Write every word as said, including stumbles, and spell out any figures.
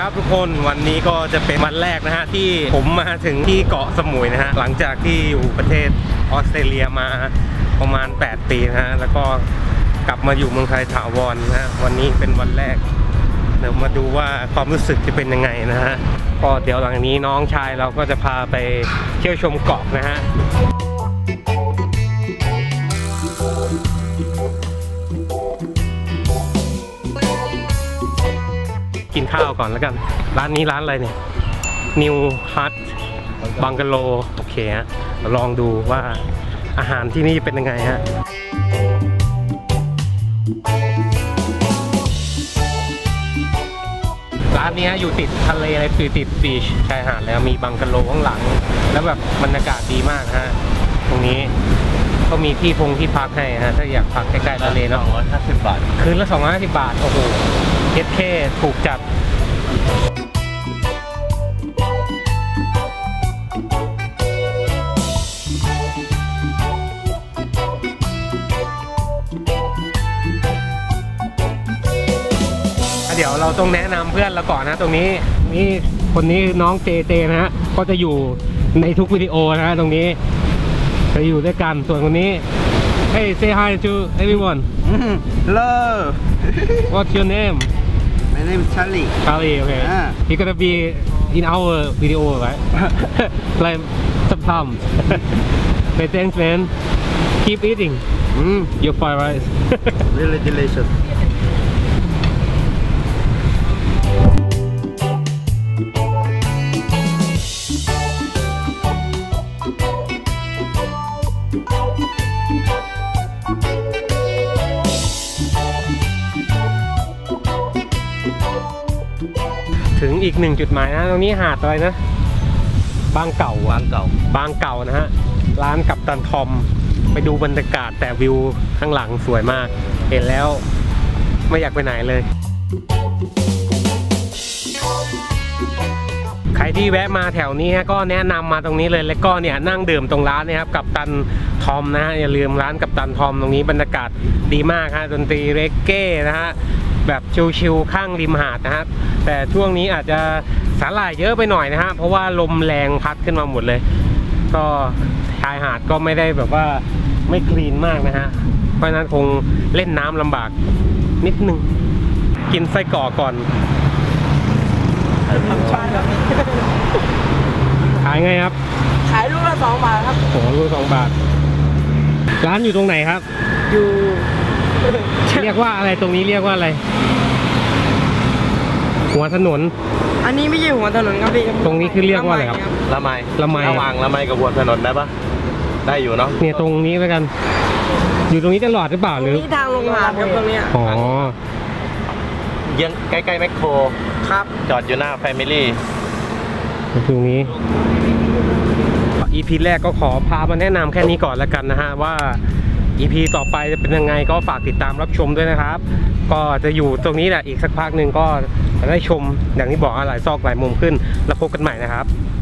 ครับทุกคนวันนี้ก็จะเป็นวันแรกนะฮะที่ผมมาถึงที่เกาะสมุยนะฮะหลังจากที่อยู่ประเทศออสเตรเลียมาประมาณแปดปีนะฮะแล้วก็กลับมาอยู่เมืองไทยถาวรนะฮะวันนี้เป็นวันแรกเดี๋ยวมาดูว่าความรู้สึกจะเป็นยังไงนะฮะก็เดี๋ยวหลังนี้น้องชายเราก็จะพาไปเที่ยวชมเกาะนะฮะกินข้าวก่อนแล้วกันร้านนี้ร้านอะไรเนี่ย New Hut Bungalow โอเคฮะลองดูว่าอาหารที่นี่เป็นยังไงฮะร้านนี้อยู่ติดทะเลเลยคือติดบีชชายหาดแล้วมีบังกะโลข้างหลังแล้วแบบบรรยากาศดีมากฮะตรงนี้ก็มีที่พงที่พักให้ฮะถ้าอยากพักใกล้ๆทะเลเนาะสองร้อยห้าสิบบาทคืนละสองร้อยห้าสิบบาทโอ้โหเฮ็ดแค่ถูกจัดเดี๋ยวเราต้องแนะนำเพื่อนเราก่อนนะตรงนี้นี่คนนี้น้องเจเจนะฮะก็จะอยู่ในทุกวิดีโอนะฮะตรงนี้จะอยู่ด้วยกันส่วนคนนี้ Hey say hi to everyone Hello What's your name My name is Charlie Charlie okay ah. You're gonna be in our video right like sometimes Say thanks man Keep eating mm. Your fried rice Really delicious ถึงอีกหนึ่งจุดหมายนะตรงนี้หาดอะไรนะบางเก่าบางเก่าบางเก่านะฮะร้านกัปตันทอมไปดูบรรยากาศแต่วิวข้างหลังสวยมากเห็นแล้วไม่อยากไปไหนเลยใครที่แวะมาแถวนี้ก็แนะนำมาตรงนี้เลยแล้วก็เนี่ยนั่งดื่มตรงร้านนี่ครับกัปตันทอมนะฮะอย่าลืมร้านกัปตันทอมตรงนี้บรรยากาศดีมากฮะดนตรีเรกเก้นะฮะแบบชิลๆข้างริมหาดนะครับแต่ช่วงนี้อาจจะสาหร่ายเยอะไปหน่อยนะฮะเพราะว่าลมแรงพัดขึ้นมาหมดเลยก็ชายหาดก็ไม่ได้แบบว่าไม่คลีนมากนะฮะเพราะฉะนั้นคงเล่นน้ำลำบากนิดนึงกินไส้กรอกก่อนขายไงครับขายลูกละสองบาทครับโอ้ลูกสองบาทร้านอยู่ตรงไหนครับอยู่เรียกว่าอะไรตรงนี้เรียกว่าอะไรหัวถนนอันนี้ไม่ใช่หัวถนนครับพี่ตรงนี้คือเรียกว่าอะไรครับละไมละไมระหว่างละไมกับหัวถนนได้ปะได้อยู่เนาะเนี่ยตรงนี้แล้วกันอยู่ตรงนี้ตลอดหรือเปล่าหรือที่ทางลงหาดครับตรงนี้อ๋อยังใกล้ๆแมคโครครับจอดอยู่หน้าแฟมิลี่ตรงนี้ อี พี แรกก็ขอพามาแนะนำแค่นี้ก่อนแล้วกันนะฮะว่า อี พี ต่อไปจะเป็นยังไงก็ฝากติดตามรับชมด้วยนะครับก็จะอยู่ตรงนี้แหละอีกสักพักหนึ่งก็จะได้ชมอย่างที่บอกหลายซอกหลายมุมขึ้นแล้วพบกันใหม่นะครับ